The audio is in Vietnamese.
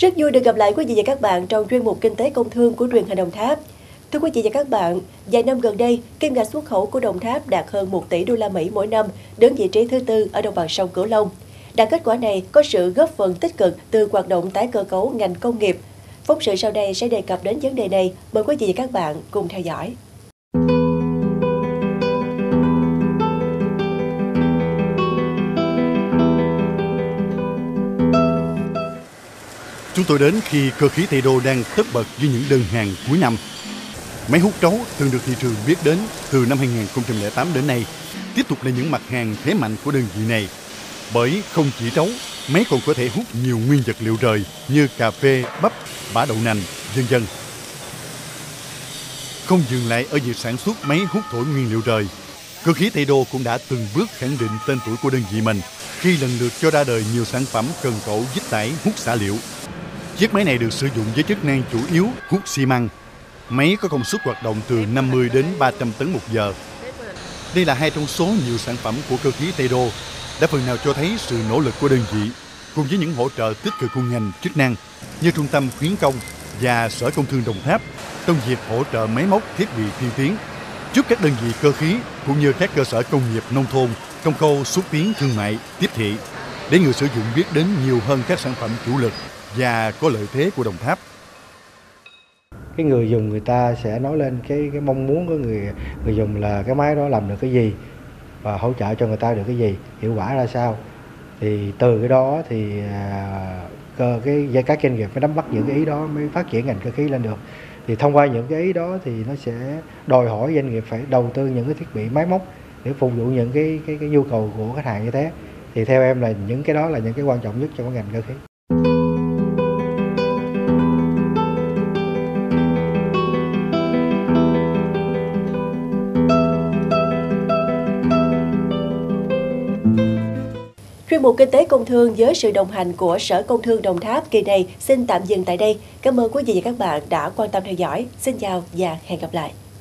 Rất vui được gặp lại quý vị và các bạn trong chuyên mục Kinh tế Công Thương của truyền hình Đồng Tháp. Thưa quý vị và các bạn, vài năm gần đây, kim ngạch xuất khẩu của Đồng Tháp đạt hơn 1 tỷ đô la Mỹ mỗi năm, đứng vị trí thứ tư ở đồng bằng sông Cửu Long. Đạt kết quả này có sự góp phần tích cực từ hoạt động tái cơ cấu ngành công nghiệp. Phóng sự sau đây sẽ đề cập đến vấn đề này. Mời quý vị và các bạn cùng theo dõi. Chúng tôi đến khi cơ khí Tây Đô đang tất bật với những đơn hàng cuối năm. Máy hút trấu thường được thị trường biết đến từ năm 2008 đến nay, tiếp tục là những mặt hàng thế mạnh của đơn vị này. Bởi không chỉ trấu, máy còn có thể hút nhiều nguyên vật liệu rời như cà phê, bắp, bã đậu nành, vân vân. Không dừng lại ở việc sản xuất máy hút thổi nguyên liệu rời, cơ khí Tây Đô cũng đã từng bước khẳng định tên tuổi của đơn vị mình khi lần lượt cho ra đời nhiều sản phẩm cần cẩu vít tải hút xả liệu. Chiếc máy này được sử dụng với chức năng chủ yếu hút xi măng. Máy có công suất hoạt động từ 50 đến 300 tấn một giờ. Đây là hai trong số nhiều sản phẩm của cơ khí Tây Đô đã phần nào cho thấy sự nỗ lực của đơn vị, cùng với những hỗ trợ tích cực của ngành chức năng như Trung tâm Khuyến công và Sở Công Thương Đồng Tháp trong việc hỗ trợ máy móc thiết bị tiên tiến, giúp các đơn vị cơ khí cũng như các cơ sở công nghiệp nông thôn trong khâu xúc tiến thương mại, tiếp thị, để người sử dụng biết đến nhiều hơn các sản phẩm chủ lực và có lợi thế của Đồng Tháp. Cái người dùng người ta sẽ nói lên cái mong muốn của người dùng là cái máy đó làm được cái gì và hỗ trợ cho người ta được cái gì, hiệu quả ra sao. Thì từ cái đó thì các doanh nghiệp mới nắm bắt những cái ý đó mới phát triển ngành cơ khí lên được. Thì thông qua những cái ý đó thì nó sẽ đòi hỏi doanh nghiệp phải đầu tư những cái thiết bị máy móc để phục vụ những cái nhu cầu của khách hàng như thế. Thì theo em là những cái đó là những cái quan trọng nhất trong ngành cơ khí. Chuyên mục Kinh tế Công Thương với sự đồng hành của Sở Công Thương Đồng Tháp kỳ này xin tạm dừng tại đây. Cảm ơn quý vị và các bạn đã quan tâm theo dõi. Xin chào và hẹn gặp lại.